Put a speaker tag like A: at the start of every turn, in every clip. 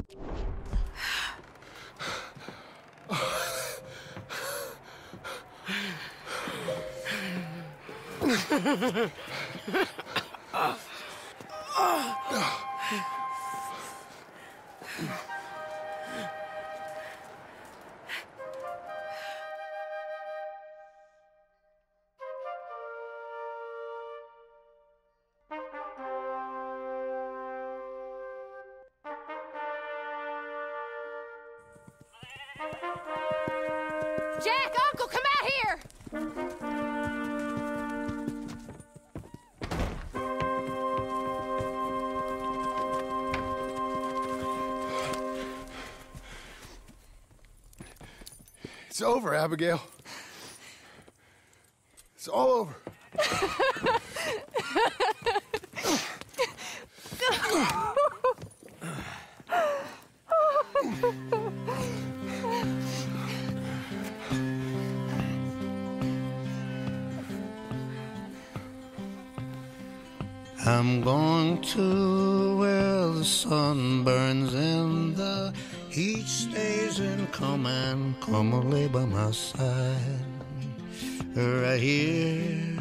A: Jack, Uncle, come out here!
B: It's over, Abigail. It's all over.
C: I'm going to where the sun burns and the heat stays in. Come and come and lay by my side, right here,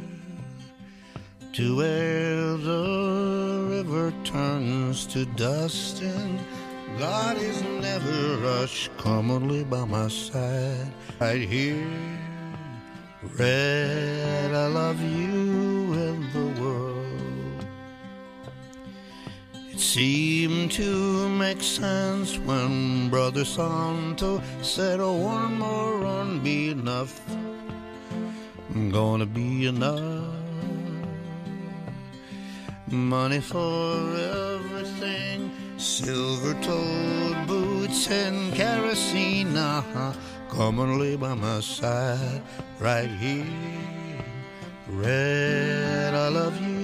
C: to where the river turns to dust and God is never rushed. Come and lay by my side, right here. Red, I love you and the world. Seemed to make sense when Brother Santo said, oh, one more run be enough. Gonna be enough. Money for everything, silver-toed boots and kerosene. Come and lay by my side, right here. Red, I love you.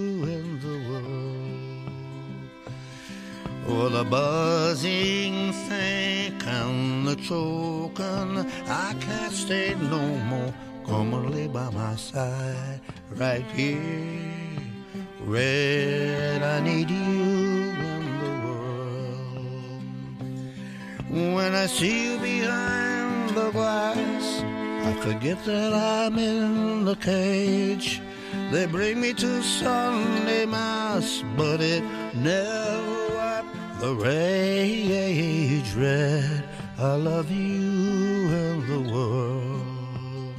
C: Oh, the buzzing think and the choking, I can't stay no more. Come and lay by my side, right here. Red, I need you in the world. When I see you behind the glass, I forget that I'm in the cage. They bring me to Sunday Mass, but it never the rage. Red, I love you and the world.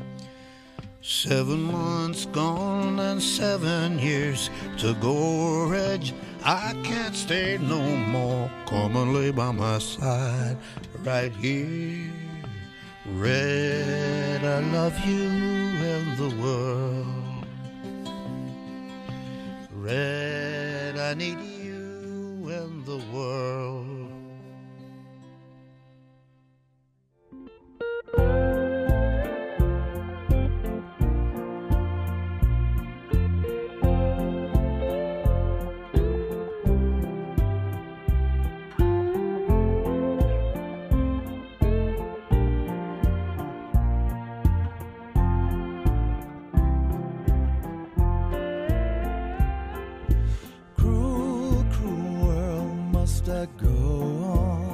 C: 7 months gone and 7 years to go, Reg. I can't stay no more. Come and lay by my side, right here. Red, I love you and the world. Red, I need you in the world.
D: I go on